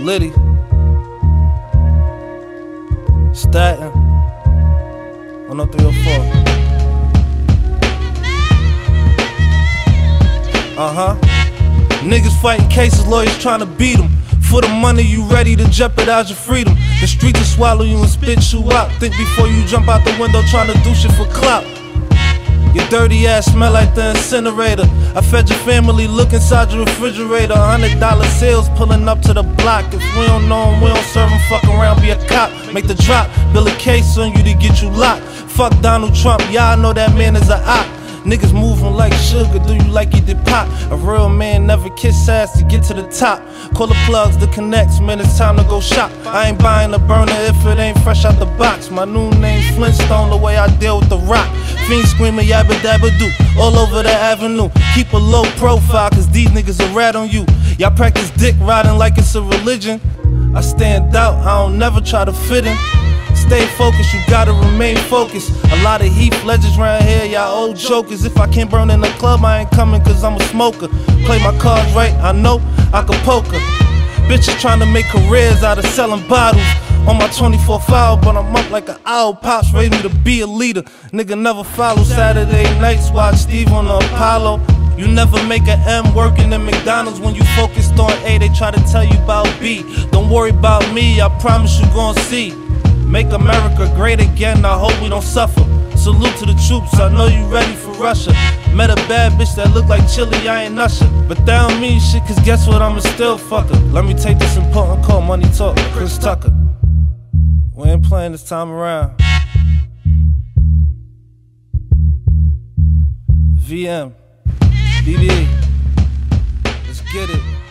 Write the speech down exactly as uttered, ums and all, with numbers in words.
Liddy, Staten, one oh three oh four. Uh-huh. Niggas fighting cases, lawyers trying to beat them. For the money, you ready to jeopardize your freedom. The streets will swallow you and spit you out. Think before you jump out the window trying to do shit for clout. Your dirty ass smell like the incinerator. I fed your family, look inside your refrigerator. Hundred dollar sales pulling up to the block. If we don't know him, we don't serve him. Fuck around, be a cop. Make the drop, build a case on you to get you locked. Fuck Donald Trump, y'all know that man is a op. Niggas moving like sugar, do you like you did pop? A real man never kiss ass to get to the top. Call the plugs, the connects, man, it's time to go shop. I ain't buying a burner if it ain't fresh out the box. My new name Flintstone, the way I deal with the rock. Fiends screaming yabba dabba doo, all over the avenue. Keep a low profile, cause these niggas will rat on you. Y'all practice dick riding like it's a religion. I stand out, I don't never try to fit in. Stay focused, you gotta remain focused. A lot of Heath Ledgers round here, y'all old jokers. If I can't burn in the club, I ain't coming cause I'm a smoker. Play my cards right, I know I can poker. Bitches trying to make careers out of selling bottles. On my twenty-four foul, but I'm up like an owl. Pops raised me to be a leader. Nigga never follow Saturday nights, watch Steve on the Apollo. You never make an M working at McDonald's. When you focused on A, they try to tell you about B. Don't worry about me, I promise you gon' see. Make America great again, I hope we don't suffer. Salute to the troops, I know you ready for Russia. Met a bad bitch that look like chili, I ain't Usher. But that don't mean shit, cause guess what, I'm a still fucker. Let me take this important call, money talk, Chris Tucker. We ain't playing this time around. V M, B B, let's get it.